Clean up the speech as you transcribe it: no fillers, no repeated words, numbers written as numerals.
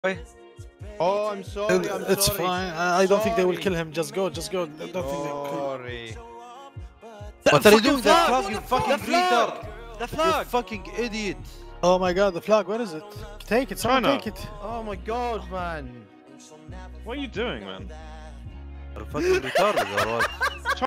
Oh, I'm sorry. It's sorry. fine. I don't think they will kill him. Just go. I don't think they will kill him. Sorry. What are you doing? The flag! flag, you fucking retard! The You flag! fucking idiot! Oh my god, the flag. Where is it? Take it. Someone China. take it. Oh my god, man. What are you doing, man? You're fucking retarded or what?